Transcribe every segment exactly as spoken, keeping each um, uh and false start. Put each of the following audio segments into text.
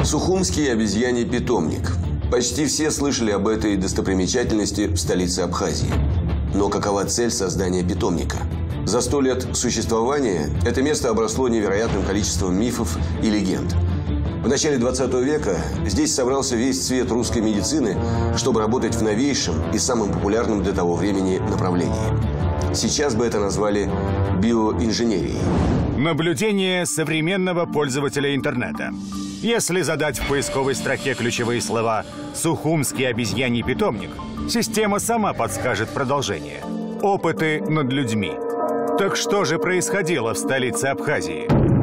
Сухумский обезьяний питомник. Почти все слышали об этой достопримечательности в столице Абхазии. Но какова цель создания питомника? За сто лет существования это место обросло невероятным количеством мифов и легенд. В начале двадцатого века здесь собрался весь цвет русской медицины, чтобы работать в новейшем и самом популярном для того времени направлении. Сейчас бы это назвали биоинженерией. Наблюдение современного пользователя интернета. Если задать в поисковой строке ключевые слова «Сухумский обезьяний питомник», система сама подскажет продолжение. Опыты над людьми. Так что же происходило в столице Абхазии?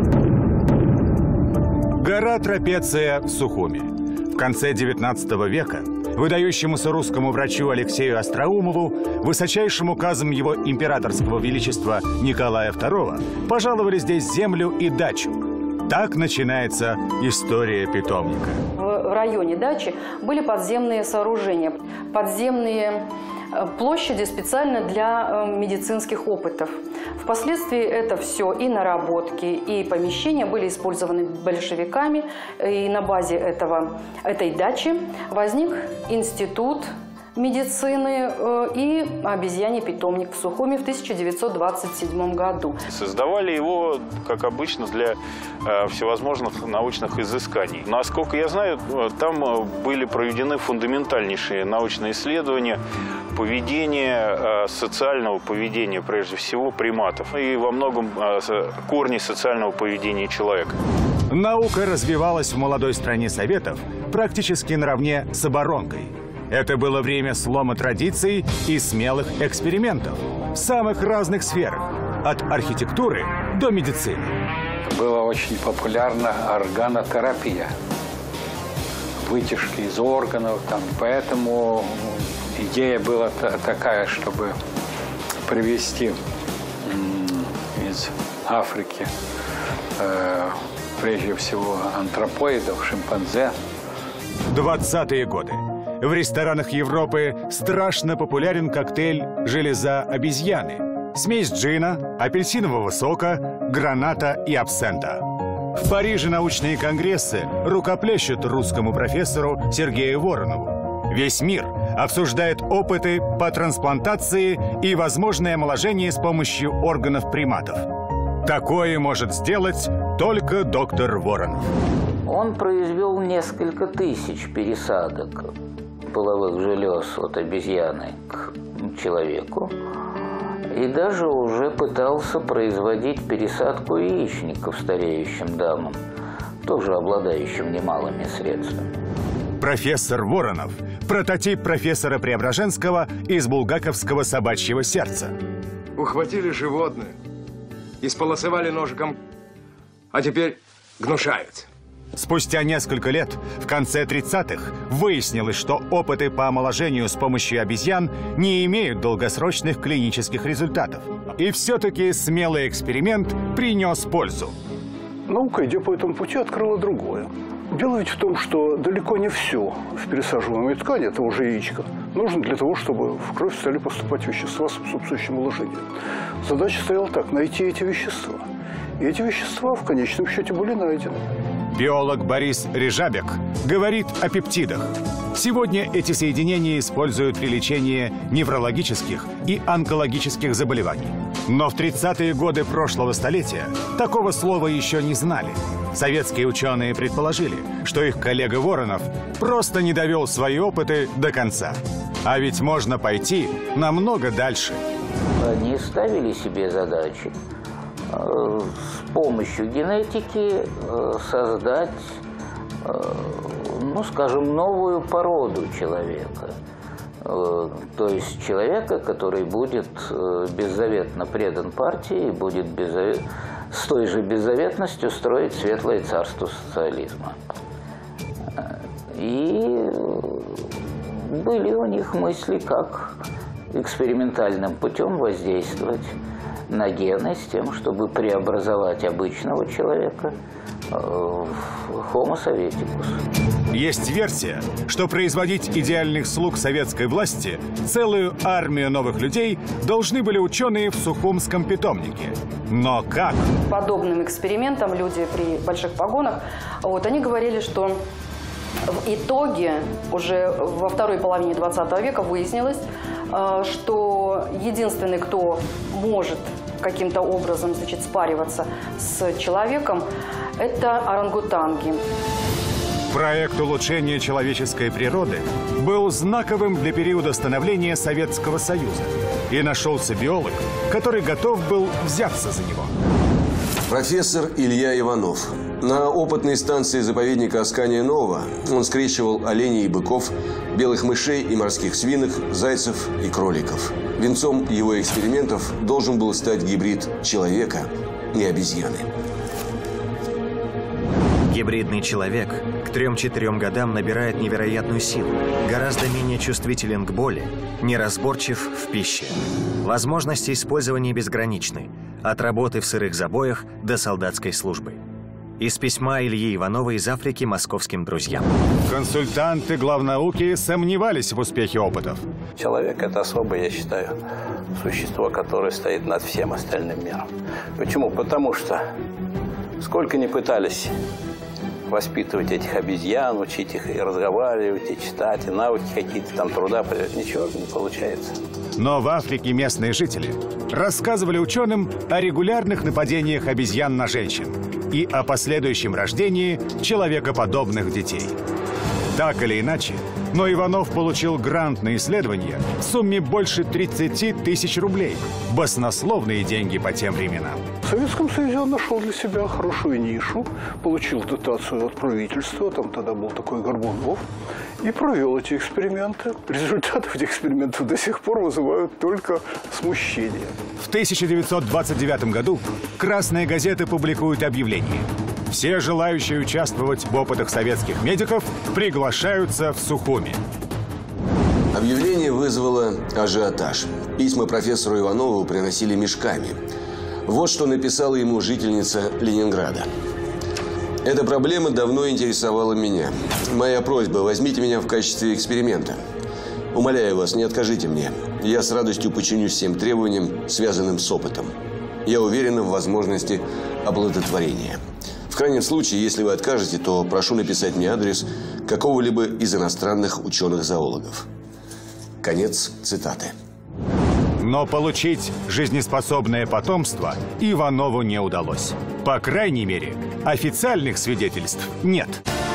Гора Трапеция в Сухуми. В конце девятнадцатого века выдающемуся русскому врачу Алексею Остроумову, высочайшим указом его императорского величества Николая второго, пожаловали здесь землю и дачу. Так начинается история питомника. В районе дачи были подземные сооружения, подземные площади специально для медицинских опытов. Впоследствии это все и наработки, и помещения были использованы большевиками. И на базе этого, этой дачи возник институт медицины и обезьяний питомник в Сухуми в тысяча девятьсот двадцать седьмом году. Создавали его, как обычно, для э, всевозможных научных изысканий. Насколько я знаю, там были проведены фундаментальнейшие научные исследования поведения, э, социального поведения, прежде всего, приматов, и во многом э, корней социального поведения человека. Наука развивалась в молодой стране Советов практически наравне с оборонкой. Это было время слома традиций и смелых экспериментов в самых разных сферах, от архитектуры до медицины. Была очень популярна органотерапия, вытяжки из органов. Там. Поэтому идея была такая, чтобы привезти из Африки, э, прежде всего, антропоидов, шимпанзе. двадцатые годы. В ресторанах Европы страшно популярен коктейль «Железа обезьяны». Смесь джина, апельсинового сока, граната и абсента. В Париже научные конгрессы рукоплещут русскому профессору Сергею Воронову. Весь мир обсуждает опыты по трансплантации и возможное омоложение с помощью органов приматов. Такое может сделать только доктор Воронов. Он произвел несколько тысяч пересадок половых желез от обезьяны к человеку. И даже уже пытался производить пересадку яичников стареющим дамам, тоже обладающим немалыми средствами. Профессор Воронов – прототип профессора Преображенского из булгаковского собачьего сердца. Ухватили животное, исполосовали ножиком, а теперь гнушаются. Спустя несколько лет, в конце тридцатых, выяснилось, что опыты по омоложению с помощью обезьян не имеют долгосрочных клинических результатов. И все-таки смелый эксперимент принес пользу. Наука, идя по этому пути, открыла другое. Дело ведь в том, что далеко не все в пересаживаемой ткани, это уже яичко, нужно для того, чтобы в кровь стали поступать вещества, способствующие омоложению. Задача стояла так – найти эти вещества. И эти вещества в конечном счете были найдены. Биолог Борис Режабек говорит о пептидах. Сегодня эти соединения используют при лечении неврологических и онкологических заболеваний. Но в тридцатые годы прошлого столетия такого слова еще не знали. Советские ученые предположили, что их коллега Воронов просто не довел свои опыты до конца. А ведь можно пойти намного дальше. Они ставили себе задачи с помощью генетики создать, ну, скажем, новую породу человека. То есть человека, который будет беззаветно предан партии и будет беззавет... с той же беззаветностью строить светлое царство социализма. И были у них мысли, как экспериментальным путем воздействовать на гены с тем, чтобы преобразовать обычного человека в Homo советикус. Есть версия, что производить идеальных слуг советской власти, целую армию новых людей должны были ученые в Сухумском питомнике. Но как? Подобным экспериментам люди при больших погонах, вот, они говорили, что в итоге уже во второй половине двадцатого века выяснилось, что единственный, кто может каким-то образом, значит, спариваться с человеком, это орангутанги. Проект улучшения человеческой природы был знаковым для периода становления Советского Союза. И нашелся биолог, который готов был взяться за него. Профессор Илья Иванов. На опытной станции заповедника Аскания-Нового он скрещивал оленей и быков, белых мышей и морских свинок, зайцев и кроликов. Венцом его экспериментов должен был стать гибрид человека и обезьяны. Гибридный человек к трем-четырем годам набирает невероятную силу, гораздо менее чувствителен к боли, неразборчив в пище. Возможности использования безграничны, от работы в сырых забоях до солдатской службы. Из письма Ильи Иванова из Африки московским друзьям. Консультанты главнауки сомневались в успехе опытов. Человек – это особое, я считаю, существо, которое стоит над всем остальным миром. Почему? Потому что сколько ни пытались воспитывать этих обезьян, учить их и разговаривать, и читать, и навыки какие-то там труда, ничего не получается. Но в Африке местные жители рассказывали ученым о регулярных нападениях обезьян на женщин и о последующем рождении человекоподобных детей. Так или иначе, но Иванов получил грант на исследование в сумме больше тридцати тысяч рублей. Баснословные деньги по тем временам. В Советском Союзе он нашел для себя хорошую нишу, получил дотацию от правительства, там тогда был такой Горбунов, и провел эти эксперименты. Результаты этих экспериментов до сих пор вызывают только смущение. В тысяча девятьсот двадцать девятом году красные газеты публикуют объявление. Все желающие участвовать в опытах советских медиков приглашаются в Сухуми. Объявление вызвало ажиотаж. Письма профессору Иванову приносили мешками. Вот что написала ему жительница Ленинграда. Эта проблема давно интересовала меня. Моя просьба – возьмите меня в качестве эксперимента. Умоляю вас, не откажите мне. Я с радостью подчинюсь всем требованиям, связанным с опытом. Я уверена в возможности оплодотворения. В крайнем случае, если вы откажете, то прошу написать мне адрес какого-либо из иностранных ученых-зоологов. Конец цитаты. Но получить жизнеспособное потомство Иванову не удалось. По крайней мере, официальных свидетельств нет.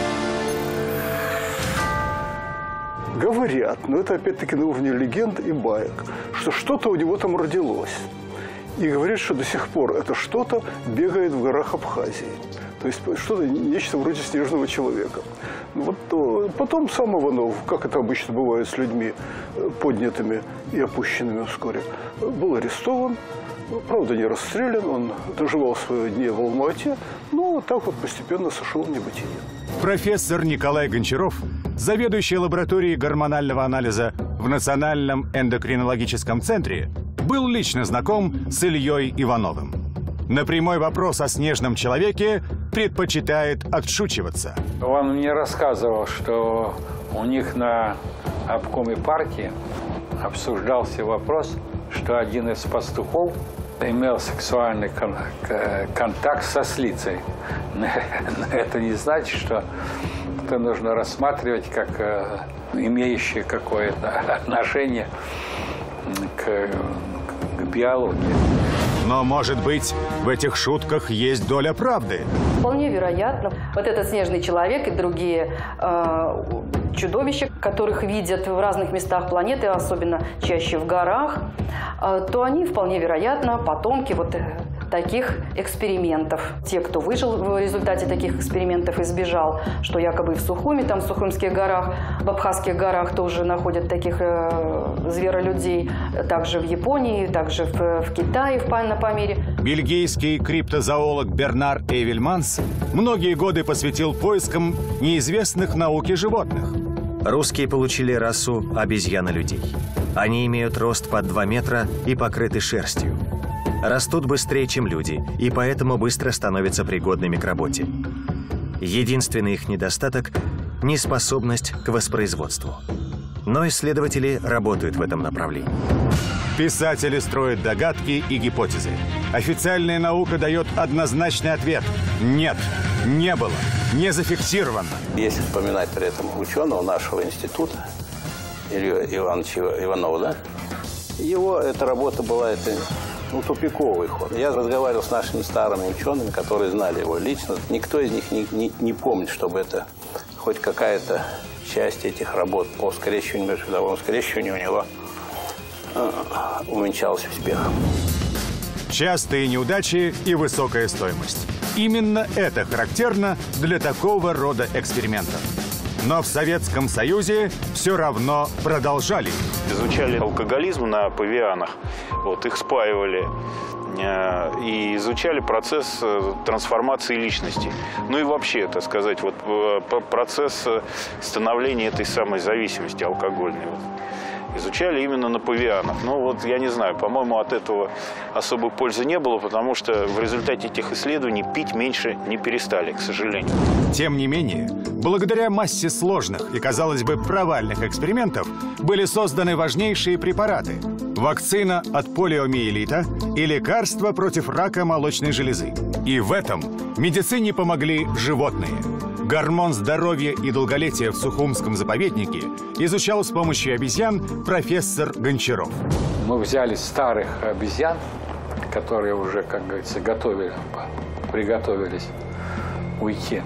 Говорят, но это опять-таки на уровне легенд и баек, что что-то у него там родилось. И говорят, что до сих пор это что-то бегает в горах Абхазии. То есть что-то, нечто вроде снежного человека. Вот то, потом сам Иванов, как это обычно бывает с людьми поднятыми и опущенными вскоре, был арестован. Правда, не расстрелян, он доживал свои дни в Алма-Ате, но вот так вот постепенно сошел в небытие. Профессор Николай Гончаров, заведующий лабораторией гормонального анализа в Национальном эндокринологическом центре, был лично знаком с Ильей Ивановым. На прямой вопрос о снежном человеке предпочитает отшучиваться. Он мне рассказывал, что у них на обкоме партии обсуждался вопрос, что один из пастухов имел сексуальный кон контакт со слицей. Это не значит, что это нужно рассматривать как имеющее какое-то отношение к, к биологии. Но, может быть, в этих шутках есть доля правды? Вполне вероятно. Вот этот снежный человек и другие э, чудовища, которых видят в разных местах планеты, особенно чаще в горах, э, то они вполне вероятно потомки вот таких экспериментов. Те, кто выжил в результате таких экспериментов и сбежал, что якобы в Сухуми, там в Сухумских горах, в Абхазских горах тоже находят таких э, зверолюдей, также в Японии, также в, в Китае, в, на Памире. Бельгийский криптозоолог Бернар Эвельманс многие годы посвятил поискам неизвестных науке животных. Русские получили расу обезьян-людей. Они имеют рост под два метра и покрыты шерстью. Растут быстрее, чем люди, и поэтому быстро становятся пригодными к работе. Единственный их недостаток ни способность к воспроизводству. Но исследователи работают в этом направлении. Писатели строят догадки и гипотезы. Официальная наука дает однозначный ответ. Нет, не было, не зафиксировано. Если вспоминать при этом ученого нашего института, Илью Ивановича Иванова, да? Его эта работа была это, ну, тупиковый ход. Я разговаривал с нашими старыми учеными, которые знали его лично. Никто из них не, не, не помнит, чтобы это хоть какая-то часть этих работ по скрещиванию, межвидовому скрещиванию у него э, увенчалась успехом. Частые неудачи и высокая стоимость. Именно это характерно для такого рода экспериментов. Но в Советском Союзе все равно продолжали. Изучали алкоголизм на павианах, вот, их спаивали э, и изучали процесс э, трансформации личности. Ну и вообще, так сказать, вот, э, процесс становления этой самой зависимости алкогольной. Вот. Изучали именно на павианах. Ну вот, я не знаю, по-моему, от этого особой пользы не было, потому что в результате этих исследований пить меньше не перестали, к сожалению. Тем не менее, благодаря массе сложных и, казалось бы, провальных экспериментов были созданы важнейшие препараты – вакцина от полиомиелита и лекарства против рака молочной железы. И в этом медицине помогли животные. Гормон здоровья и долголетия в Сухумском заповеднике изучал с помощью обезьян профессор Гончаров. Мы взяли старых обезьян, которые уже, как говорится, готовили, приготовились уйти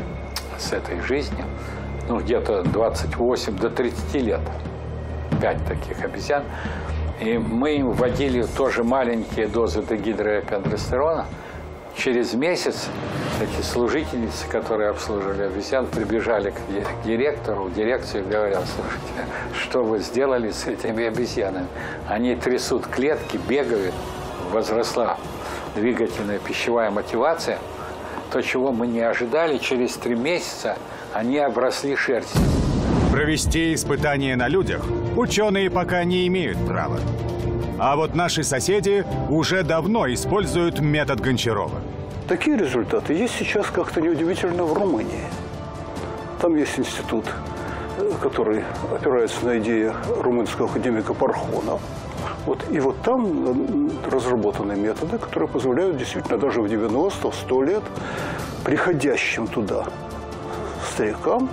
с этой жизни. Ну, где-то двадцать восемь до тридцати лет. Пять таких обезьян. И мы им вводили тоже маленькие дозы дегидрокондрестерона. Через месяц эти служительницы, которые обслуживали обезьян, прибежали к директору, в дирекцию и говорят: слушайте, что вы сделали с этими обезьянами? Они трясут клетки, бегают, возросла двигательная пищевая мотивация. То, чего мы не ожидали, через три месяца они обросли шерстью. Провести испытания на людях ученые пока не имеют права. А вот наши соседи уже давно используют метод Гончарова. Такие результаты есть сейчас как-то неудивительно в Румынии. Там есть институт, который опирается на идеи румынского академика Пархона. Вот, и вот там разработаны методы, которые позволяют действительно даже в девяносто, сто лет приходящим туда старикам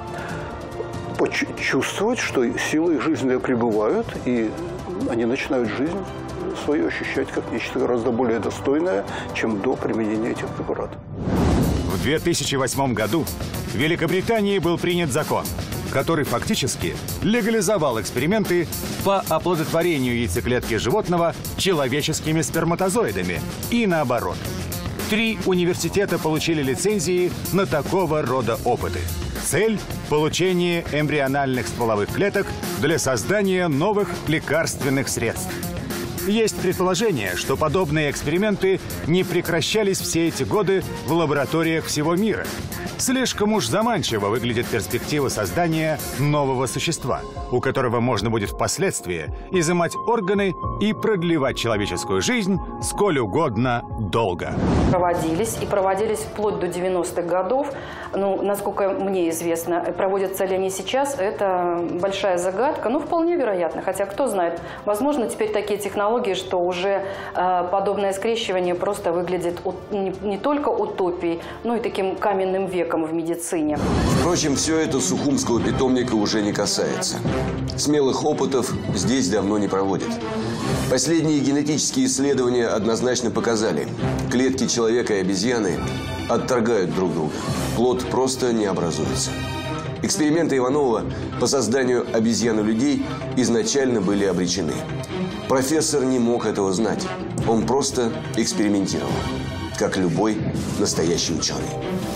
почувствовать, что силы их жизненные пребывают, и они начинают жизнь свою ощущать как нечто гораздо более достойное, чем до применения этих препаратов. В две тысячи восьмом году в Великобритании был принят закон, который фактически легализовал эксперименты по оплодотворению яйцеклетки животного человеческими сперматозоидами и наоборот. Три университета получили лицензии на такого рода опыты. Цель – получение эмбриональных стволовых клеток для создания новых лекарственных средств. Есть предположение, что подобные эксперименты не прекращались все эти годы в лабораториях всего мира. Слишком уж заманчиво выглядит перспектива создания нового существа, у которого можно будет впоследствии изымать органы и продлевать человеческую жизнь сколь угодно долго. Проводились и проводились вплоть до девяностых годов. Ну, насколько мне известно, проводятся ли они сейчас, это большая загадка. Ну, вполне вероятно. Хотя, кто знает, возможно, теперь такие технологии, что уже э, подобное скрещивание просто выглядит от, не, не только утопией, но и таким каменным веком в медицине. Впрочем, все это Сухумского питомника уже не касается. Смелых опытов здесь давно не проводят. Последние генетические исследования однозначно показали: клетки человека и обезьяны отторгают друг друга. Плод просто не образуется. Эксперименты Иванова по созданию обезьян и людей изначально были обречены. Профессор не мог этого знать. Он просто экспериментировал, как любой настоящий ученый.